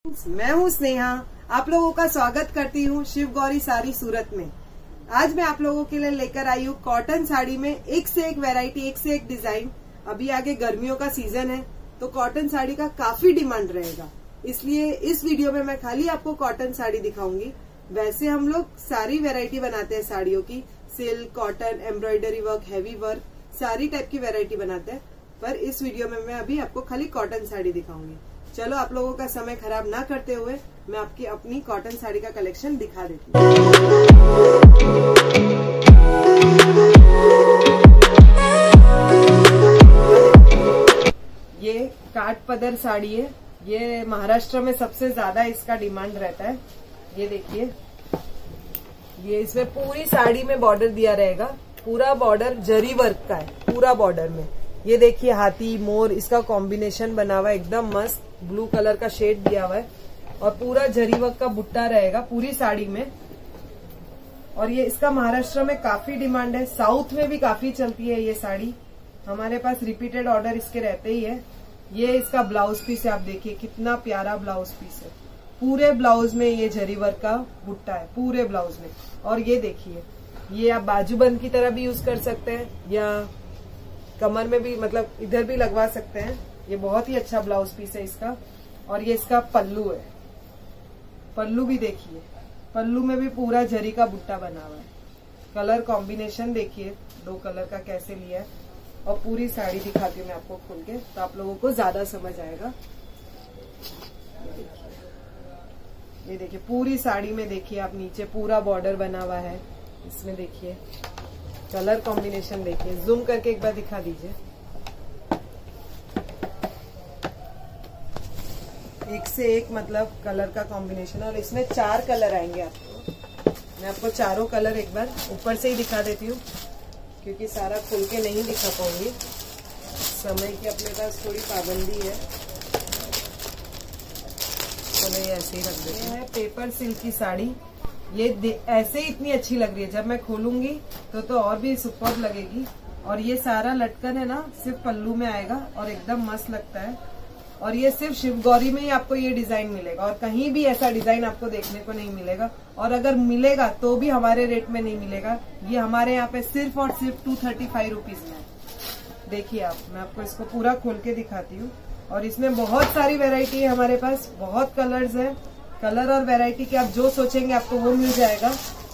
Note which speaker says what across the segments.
Speaker 1: मैं हूँ स्नेहा, आप लोगों का स्वागत करती हूँ शिव गौरी साड़ी सूरत में। आज मैं आप लोगों के लिए लेकर आई हूँ कॉटन साड़ी में एक से एक वैरायटी, एक से एक डिजाइन। अभी आगे गर्मियों का सीजन है तो कॉटन साड़ी का काफी डिमांड रहेगा, इसलिए इस वीडियो में मैं खाली आपको कॉटन साड़ी दिखाऊंगी। वैसे हम लोग सारी वैरायटी बनाते हैं साड़ियों की, silk, cotton, embroidery work, heavy work, सारी टाइप की वैरायटी बनाते हैं। पर इस वीडियो में मैं अभी आपको खाली कॉटन साड़ी दिखाऊंगी। चलो आप लोगों का समय खराब ना करते हुए मैं आपकी अपनी कॉटन साड़ी का कलेक्शन दिखा देती हूँ। ये काठ पदर साड़ी है, ये महाराष्ट्र में सबसे ज्यादा इसका डिमांड रहता है। ये देखिए, ये इसमें पूरी साड़ी में बॉर्डर दिया रहेगा, पूरा बॉर्डर जरी वर्क का है पूरा बॉर्डर में। ये देखिए हाथी मोर इसका कॉम्बिनेशन बना हुआ है, एकदम मस्त ब्लू कलर का शेड दिया हुआ है और पूरा जरी वर्क का बुट्टा रहेगा पूरी साड़ी में। और ये इसका महाराष्ट्र में काफी डिमांड है, साउथ में भी काफी चलती है ये साड़ी। हमारे पास रिपीटेड ऑर्डर इसके रहते ही है। ये इसका ब्लाउज पीस है, आप देखिए कितना प्यारा ब्लाउज पीस है। पूरे ब्लाउज में ये जरी वर्क का बुट्टा है पूरे ब्लाउज में। और ये देखिए, ये आप बाजूबंद की तरह भी यूज कर सकते हैं या कमर में भी, मतलब इधर भी लगवा सकते हैं। ये बहुत ही अच्छा ब्लाउज पीस है इसका। और ये इसका पल्लू है, पल्लू भी देखिए, पल्लू में भी पूरा जरी का बुट्टा बना हुआ है। कलर कॉम्बिनेशन देखिए दो कलर का कैसे लिया है। और पूरी साड़ी दिखाती हूँ मैं आपको खोल के, तो आप लोगों को ज्यादा समझ आएगा। ये देखिए पूरी साड़ी में देखिए आप, नीचे पूरा बॉर्डर बना हुआ है। इसमें देखिए कलर कॉम्बिनेशन देखिए, जूम करके एक बार दिखा दीजिए। एक से एक मतलब कलर का कॉम्बिनेशन। और इसमें 4 कलर आएंगे आपको। मैं आपको चारों कलर एक बार ऊपर से ही दिखा देती हूँ, क्योंकि सारा खुल के नहीं दिखा पाऊंगी, समय की अपने पास थोड़ी पाबंदी है। तो मैं ऐसे ही रख देती हूँ। पेपर सिल्क की साड़ी, ये ऐसे ही इतनी अच्छी लग रही है, जब मैं खोलूंगी तो और भी सुपर लगेगी। और ये सारा लटकन है ना, सिर्फ पल्लू में आएगा और एकदम मस्त लगता है। और ये सिर्फ शिव गौरी में ही आपको ये डिजाइन मिलेगा, और कहीं भी ऐसा डिजाइन आपको देखने को नहीं मिलेगा। और अगर मिलेगा तो भी हमारे रेट में नहीं मिलेगा। ये हमारे यहाँ पे सिर्फ और सिर्फ 235 रुपीज में है। देखिए आप, मैं आपको इसको पूरा खोल के दिखाती हूँ। और इसमें बहुत सारी वेराइटी है हमारे पास, बहुत कलर्स है। कलर और वैरायटी के आप जो सोचेंगे आपको वो मिल जाएगा।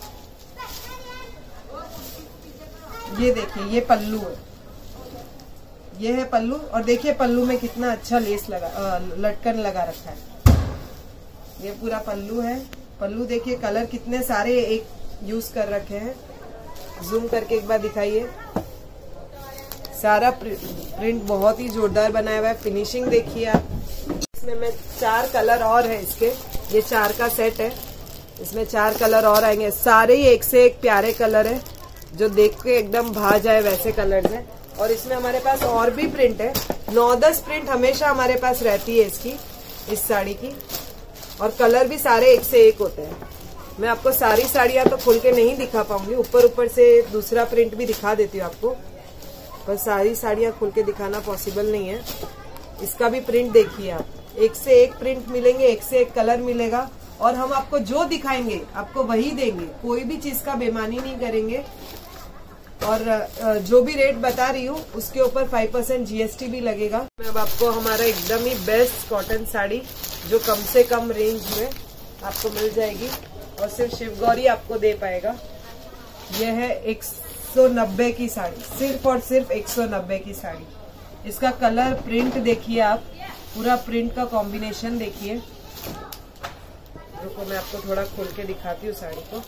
Speaker 1: ये देखिए, ये पल्लू है, ये है पल्लू। और देखिए पल्लू में कितना अच्छा लेस लगा, लटकन लगा रखा है। ये पूरा पल्लू है। पल्लू देखिए, कलर कितने सारे एक यूज कर रखे हैं। जूम करके एक बार दिखाइए। सारा प्रिंट बहुत ही जोरदार बनाया हुआ है। फिनिशिंग देखिए आप। इसमें मैं 4 कलर और है इसके, ये 4 का सेट है। इसमें 4 कलर और आएंगे, सारे ही एक से एक प्यारे कलर है, जो देख के एकदम भा जाए वैसे कलर्स हैं। और इसमें हमारे पास और भी प्रिंट है, 9-10 प्रिंट हमेशा हमारे पास रहती है इसकी, इस साड़ी की। और कलर भी सारे एक से एक होते हैं। मैं आपको सारी साड़ियां तो खोल के नहीं दिखा पाऊंगी, ऊपर ऊपर से दूसरा प्रिंट भी दिखा देती हूँ आपको, पर सारी साड़ियां खोल के दिखाना पॉसिबल नहीं है। इसका भी प्रिंट देखिए आप, एक से एक प्रिंट मिलेंगे, एक से एक कलर मिलेगा। और हम आपको जो दिखाएंगे आपको वही देंगे, कोई भी चीज का बेईमानी नहीं करेंगे। और जो भी रेट बता रही हूँ उसके ऊपर 5% GST भी लगेगा। मैं अब आपको हमारा एकदम ही बेस्ट कॉटन साड़ी, जो कम से कम रेंज में आपको मिल जाएगी और सिर्फ शिव गौरी आपको दे पाएगा। यह है 190 की साड़ी, सिर्फ और सिर्फ 190 की साड़ी। इसका कलर प्रिंट देखिए आप, पूरा प्रिंट का कॉम्बिनेशन देखिए। रुको मैं आपको थोड़ा खोल के दिखाती हूँ साड़ी को।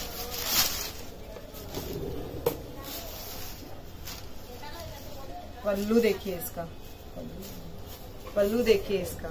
Speaker 1: पल्लू देखिए इसका, पल्लू देखिए इसका,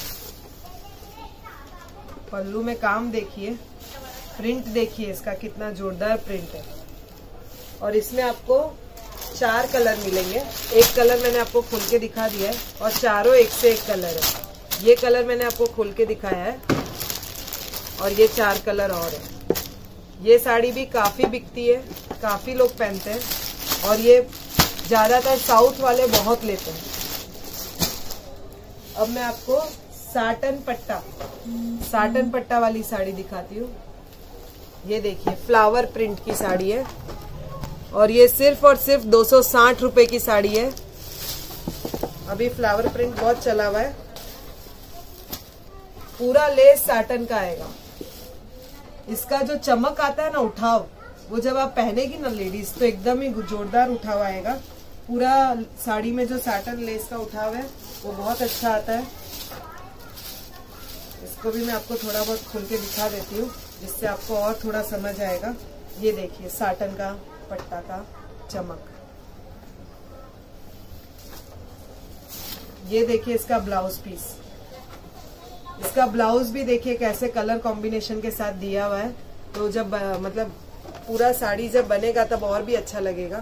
Speaker 1: पल्लू में काम देखिए, प्रिंट देखिए इसका कितना जोरदार प्रिंट है। और इसमें आपको 4 कलर मिलेंगे। एक कलर मैंने आपको खोल के दिखा दिया है और चारों एक से एक कलर है। ये कलर मैंने आपको खोल के दिखाया है और ये 4 कलर और है। ये साड़ी भी काफी बिकती है, काफी लोग पहनते हैं और ये ज्यादातर साउथ वाले बहुत लेते हैं। अब मैं आपको साटन पट्टा वाली साड़ी दिखाती हूँ। ये देखिए फ्लावर प्रिंट की साड़ी है और ये सिर्फ और सिर्फ 260 रुपए की साड़ी है। अभी फ्लावर प्रिंट बहुत चला हुआ है। पूरा लेस साटन का आएगा। इसका जो चमक आता है ना, उठाव, वो जब आप पहनेगी ना लेडीज तो एकदम ही जोरदार उठाव आएगा। पूरा साड़ी में जो साटन लेस का उठाव है वो बहुत अच्छा आता है। इसको भी मैं आपको थोड़ा बहुत खोल के दिखा देती हूँ जिससे आपको और थोड़ा समझ आएगा। ये देखिए साटन का पट्टा का चमक। ये देखिए इसका ब्लाउज पीस। इसका ब्लाउज भी देखिए कैसे कलर कॉम्बिनेशन के साथ दिया हुआ है। तो जब मतलब पूरा साड़ी जब बनेगा तब और भी अच्छा लगेगा।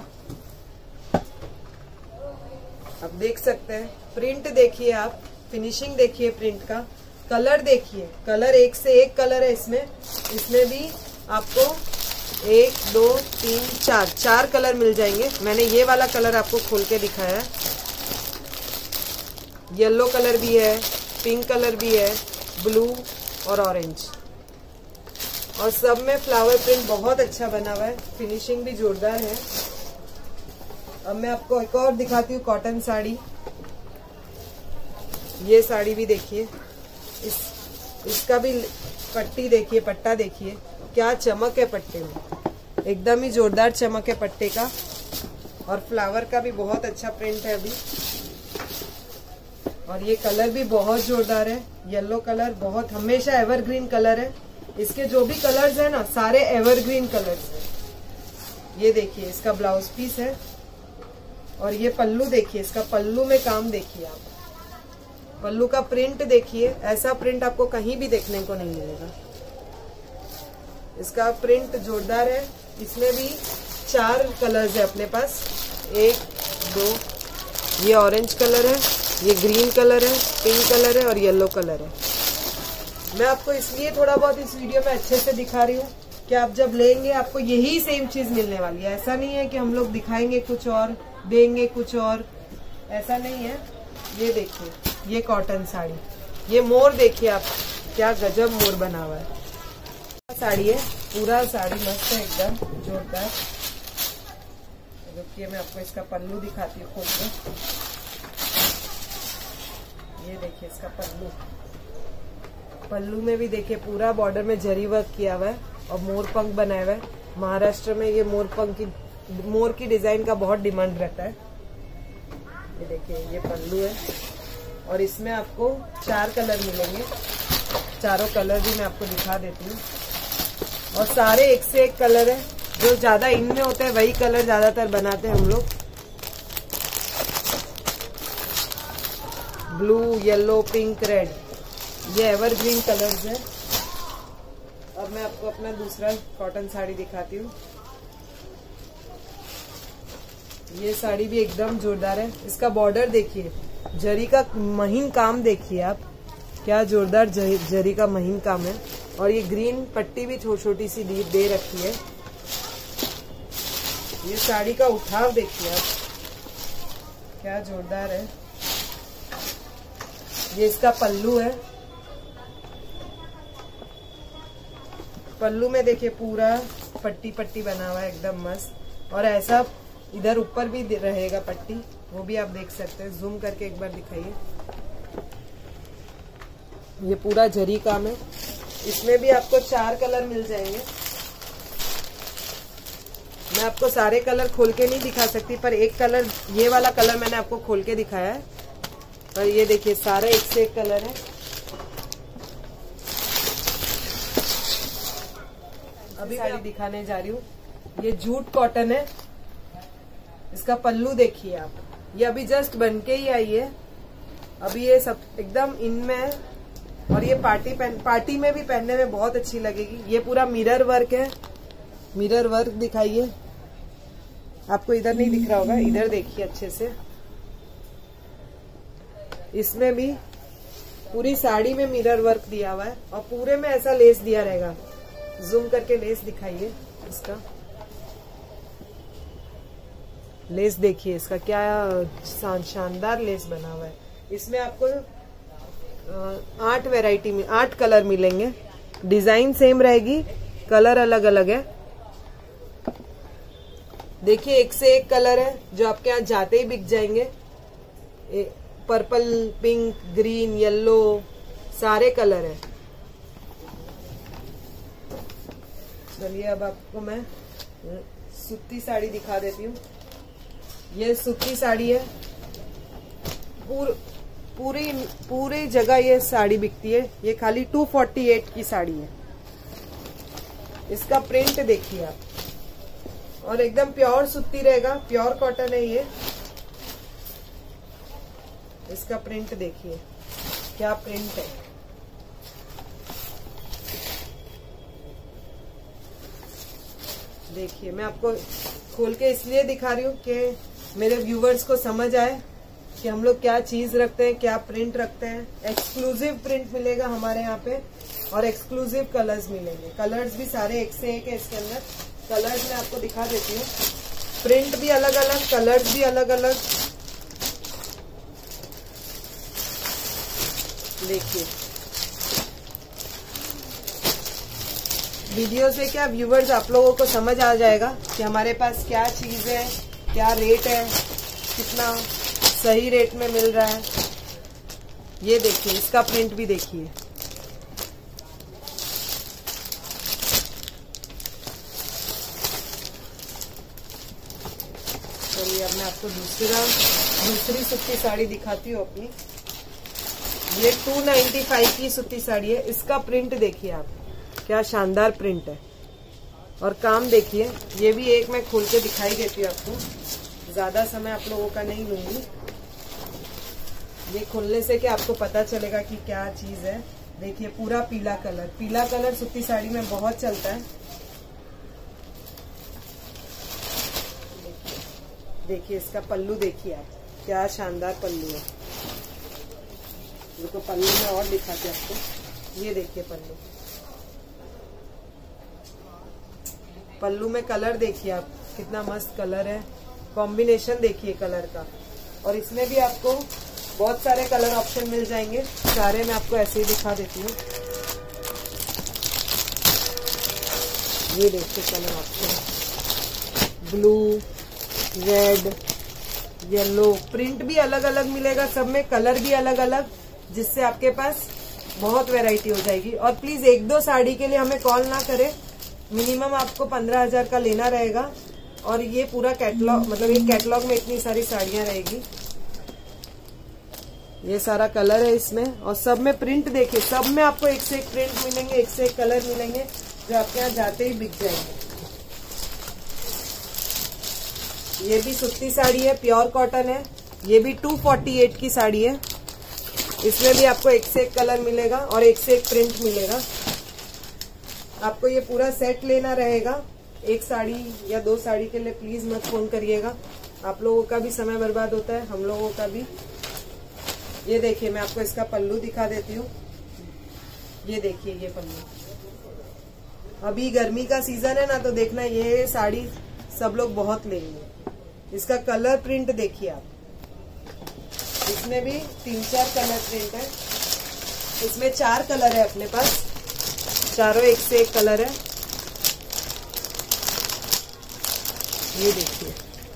Speaker 1: आप देख सकते हैं प्रिंट देखिए, आप फिनिशिंग देखिए, प्रिंट का कलर देखिए। कलर एक से एक कलर है इसमें भी आपको 1 2 3 4 कलर मिल जाएंगे। मैंने ये वाला कलर आपको खोल के दिखाया है। येलो कलर भी है, पिंक कलर भी है, ब्लू और ऑरेंज, और सब में फ्लावर प्रिंट बहुत अच्छा बना हुआ है। फिनिशिंग भी जोरदार है। अब मैं आपको एक और दिखाती हूँ कॉटन साड़ी। ये साड़ी भी देखिए, इसका भी पट्टी देखिए, पट्टा देखिए क्या चमक है पट्टे में, एकदम ही जोरदार चमक है पट्टे का। और फ्लावर का भी बहुत अच्छा प्रिंट है अभी। और ये कलर भी बहुत जोरदार है। येलो कलर बहुत हमेशा एवरग्रीन कलर है। इसके जो भी कलर्स है ना, सारे एवरग्रीन कलर्स है। ये देखिए इसका ब्लाउज पीस है और ये पल्लू देखिए। इसका पल्लू में काम देखिए आप, पल्लू का प्रिंट देखिए। ऐसा प्रिंट आपको कहीं भी देखने को नहीं मिलेगा। इसका प्रिंट जोरदार है। इसमें भी 4 कलर्स है अपने पास, 1 2, ये ऑरेंज कलर है, ये ग्रीन कलर है, पिंक कलर है और येलो कलर है। मैं आपको इसलिए थोड़ा बहुत इस वीडियो में अच्छे से दिखा रही हूँ कि आप जब लेंगे आपको यही सेम चीज मिलने वाली है। ऐसा नहीं है कि हम लोग दिखाएंगे कुछ और देंगे कुछ और, ऐसा नहीं है। ये देखिए ये कॉटन साड़ी, ये मोर देखिए आप, क्या गजब मोर बना हुआ है। साड़ी है, पूरा साड़ी मस्त है एकदम जोरदार। रुकिए मैं आपको इसका पल्लू दिखाती हूँ खोल के। ये देखिए इसका पल्लू में भी देखिए पूरा बॉर्डर में जरी वर्क किया हुआ है और मोर पंख बनाया हुआ है। महाराष्ट्र में ये मोर की डिजाइन का बहुत डिमांड रहता है। ये देखिए ये पल्लू है और इसमें आपको 4 कलर मिलेंगे। चारों कलर भी मैं आपको दिखा देती हूँ और सारे एक से एक कलर है। जो ज्यादा इनमें होते हैं वही कलर ज्यादातर बनाते हैं हम लोग। ब्लू, येलो, पिंक, रेड, ये एवरग्रीन कलर्स है। अब मैं आपको अपना दूसरा कॉटन साड़ी दिखाती हूँ। ये साड़ी भी एकदम जोरदार है। इसका बॉर्डर देखिए, जरी का महीन काम देखिए आप, क्या जोरदार जरी का महीन काम है। और ये ग्रीन पट्टी भी छोटी सी दे रखी है। ये साड़ी का उठाव देखिए आप, क्या जोरदार है। ये इसका पल्लू है। पल्लू में देखिए पूरा पट्टी पट्टी बना हुआ है एकदम मस्त। और ऐसा इधर ऊपर भी रहेगा पट्टी, वो भी आप देख सकते हैं। जूम करके एक बार दिखाइए। ये पूरा जरी काम है। इसमें भी आपको 4 कलर मिल जाएंगे। मैं आपको सारे कलर खोल के नहीं दिखा सकती, पर एक कलर, ये वाला कलर मैंने आपको खोल के दिखाया है। और ये देखिए सारे एक से एक कलर है। अभी साड़ी दिखाने जा रही हूँ। ये जूट कॉटन है। इसका पल्लू देखिए आप, ये अभी जस्ट बन के ही आई है। अभी ये सब एकदम इनमें है और ये पार्टी में भी पहनने में बहुत अच्छी लगेगी। ये पूरा मिरर वर्क है। मिरर वर्क दिखाइए, आपको इधर नहीं दिख रहा होगा, इधर देखिए अच्छे से। इसमें भी पूरी साड़ी में मिरर वर्क दिया हुआ है और पूरे में ऐसा लेस दिया रहेगा। जूम करके लेस दिखाइए। इसका लेस देखिए, इसका क्या शानदार लेस बना हुआ है। इसमें आपको 8 वैरायटी में 8 कलर मिलेंगे। डिजाइन सेम रहेगी, कलर अलग अलग है। देखिए एक से एक कलर है जो आपके यहाँ जाते ही बिक जाएंगे। पर्पल, पिंक, ग्रीन, येलो, सारे कलर है। चलिए अब आपको मैं सूती साड़ी दिखा देती हूँ। ये सूती साड़ी है, पूरी जगह ये साड़ी बिकती है। ये खाली 248 की साड़ी है। इसका प्रिंट देखिए आप, और एकदम प्योर सूती रहेगा, प्योर कॉटन है ये। इसका प्रिंट देखिए क्या प्रिंट है। देखिए मैं आपको खोल के इसलिए दिखा रही हूँ कि मेरे व्यूवर्स को समझ आए कि हम लोग क्या चीज रखते हैं, क्या प्रिंट रखते हैं। एक्सक्लूसिव प्रिंट मिलेगा हमारे यहाँ पे और एक्सक्लूसिव कलर्स मिलेंगे। कलर्स भी सारे एक से एक है इसके अंदर। कलर्स मैं आपको दिखा देती हूँ। प्रिंट भी अलग अलग, कलर्स भी अलग अलग। देखिए वीडियो से क्या व्यूवर्स आप लोगों को समझ आ जाएगा कि हमारे पास क्या चीज है, क्या रेट है, कितना सही रेट में मिल रहा है। ये देखिए इसका प्रिंट भी देखिए। चलिए अब मैं आपको दूसरी सूती साड़ी दिखाती हूँ अपनी। ये 295 की सूती साड़ी है। इसका प्रिंट देखिए आप, क्या शानदार प्रिंट है। और काम देखिए, ये भी एक मैं खोल के दिखाई देती हूँ आपको। ज्यादा समय आप लोगों का नहीं लूंगी। ये खोलने से क्या आपको पता चलेगा कि क्या चीज है। देखिए पूरा पीला कलर, पीला कलर सूती साड़ी में बहुत चलता है। देखिए इसका पल्लू देखिए आप, क्या शानदार पल्लू है। देखो पल्लू में और दिखाते हैं आपको। ये देखिए पल्लू, पल्लू में कलर देखिए आप, कितना मस्त कलर है। कॉम्बिनेशन देखिए कलर का। और इसमें भी आपको बहुत सारे कलर ऑप्शन मिल जाएंगे। सारे मैं आपको ऐसे ही दिखा देती हूँ। ये देखिए colour option, blue, red, yellow. Print भी अलग अलग मिलेगा, सब में कलर भी अलग अलग, जिससे आपके पास बहुत वैरायटी हो जाएगी। और प्लीज 1-2 साड़ी के लिए हमें कॉल ना करें। मिनिमम आपको 15,000 का लेना रहेगा। और ये पूरा कैटलॉग, मतलब एक कैटलॉग में इतनी सारी साड़ियां रहेगी। ये सारा कलर है इसमें। और सब में प्रिंट देखिए, सब में आपको एक से एक प्रिंट मिलेंगे, एक से एक कलर मिलेंगे, जो आपके यहाँ जाते ही बिक जाएंगे। ये भी सूती साड़ी है, प्योर कॉटन है। ये भी 248 की साड़ी है। इसमें भी आपको एक से एक कलर मिलेगा और एक से एक प्रिंट मिलेगा। आपको ये पूरा सेट लेना रहेगा। एक साड़ी या 2 साड़ी के लिए प्लीज मत फोन करिएगा। आप लोगों का भी समय बर्बाद होता है, हम लोगों का भी। ये देखिए मैं आपको इसका पल्लू दिखा देती हूँ। ये देखिए ये पल्लू। अभी गर्मी का सीजन है ना, तो देखना ये साड़ी सब लोग बहुत लेंगे। इसका कलर प्रिंट देखिए आप। इसमें भी 3-4 कलर प्रिंट है। इसमें 4 कलर है अपने पास, चारों एक से एक कलर है। ये देखिए,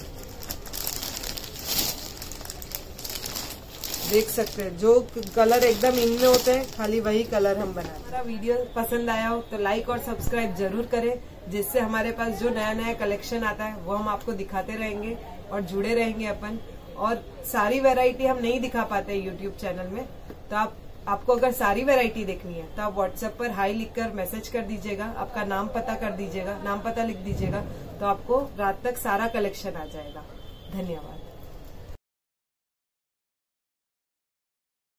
Speaker 1: देख सकते हैं जो कलर एकदम इन में होते हैं, खाली वही कलर हम बनाते हैं। हमारा वीडियो पसंद आया हो तो लाइक और सब्सक्राइब जरूर करें, जिससे हमारे पास जो नया नया कलेक्शन आता है वो हम आपको दिखाते रहेंगे और जुड़े रहेंगे अपन। और सारी वैरायटी हम नहीं दिखा पाते यूट्यूब चैनल में, तो आपको अगर सारी वैरायटी देखनी है तो आप व्हाट्सएप पर हाई लिखकर मैसेज कर दीजिएगा। आपका नाम पता कर दीजिएगा, नाम पता लिख दीजिएगा, तो आपको रात तक सारा कलेक्शन आ जाएगा। धन्यवाद।